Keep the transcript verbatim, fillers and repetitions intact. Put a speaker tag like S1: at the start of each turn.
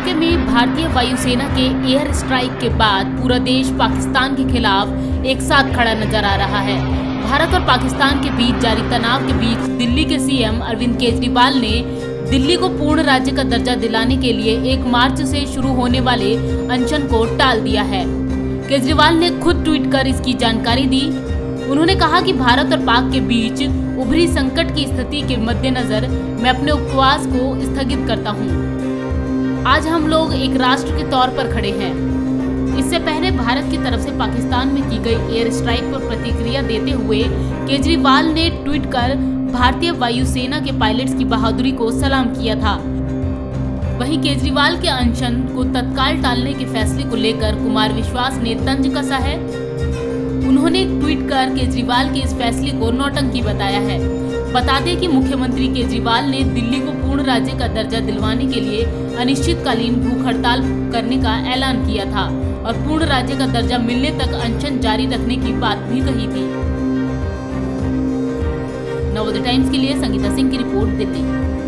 S1: PoK में भारतीय वायुसेना के एयर स्ट्राइक के बाद पूरा देश पाकिस्तान के खिलाफ एक साथ खड़ा नजर आ रहा है। भारत और पाकिस्तान के बीच जारी तनाव के बीच दिल्ली के सीएम अरविंद केजरीवाल ने दिल्ली को पूर्ण राज्य का दर्जा दिलाने के लिए एक मार्च से शुरू होने वाले अनशन को टाल दिया है। केजरीवाल ने खुद ट्वीट कर इसकी जानकारी दी। उन्होंने कहा कि भारत और पाक के बीच उभरी संकट की स्थिति के मद्देनजर मैं अपने उपवास को स्थगित करता हूं। आज हम लोग एक राष्ट्र के तौर पर खड़े हैं। इससे पहले भारत की तरफ से पाकिस्तान में की गई एयर स्ट्राइक पर प्रतिक्रिया देते हुए केजरीवाल ने ट्वीट कर भारतीय वायुसेना के पायलट्स की बहादुरी को सलाम किया था। वहीं केजरीवाल के अनशन को तत्काल टालने के फैसले को लेकर कुमार विश्वास ने तंज कसा है। उन्होंने ट्वीट कर केजरीवाल के इस फैसले को नौटंकी बताया है। बता दें कि मुख्यमंत्री केजरीवाल ने दिल्ली को पूर्ण राज्य का दर्जा दिलवाने के लिए अनिश्चितकालीन भूख हड़ताल करने का ऐलान किया था और पूर्ण राज्य का दर्जा मिलने तक अनशन जारी रखने की बात भी कही थी। नवोदय टाइम्स के लिए संगीता सिंह की रिपोर्ट, दिल्ली।